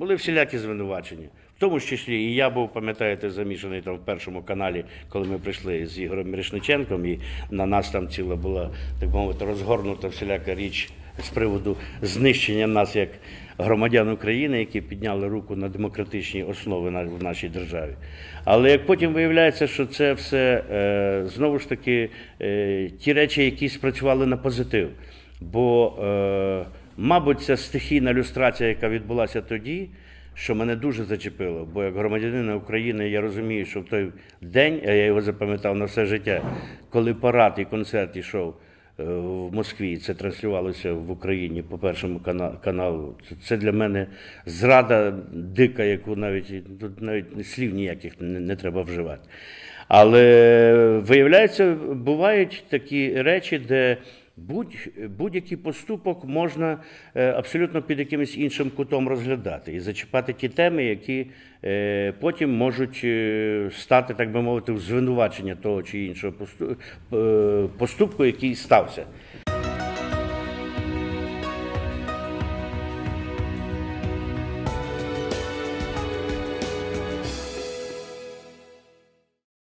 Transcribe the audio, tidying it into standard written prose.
були всілякі звинувачення. В тому числі і я був, пам'ятаєте, замішаний там в Першому каналі, коли ми прийшли з Ігорем Мірошниченком, і на нас там ціла була, так мовити, розгорнута всіляка річ з приводу знищення нас як громадян України, які підняли руку на демократичні основи в нашій державі. Але як потім виявляється, що це все, знову ж таки, ті речі, які спрацювали на позитив. Бо, мабуть, ця стихійна люстрація, яка відбулася тоді, що мене дуже зачепило, бо як громадянина України я розумію, що в той день, а я його запам'ятав на все життя, коли парад і концерт йшов в Москві, це транслювалося в Україні по Першому каналу, це для мене зрада дика, яку навіть слів ніяких не треба вживати. Але, виявляється, бувають такі речі, де будь-який поступок можна абсолютно під якимось іншим кутом розглядати і зачіпати ті теми, які потім можуть стати, так би мовити, в звинувачення того чи іншого поступку, який стався.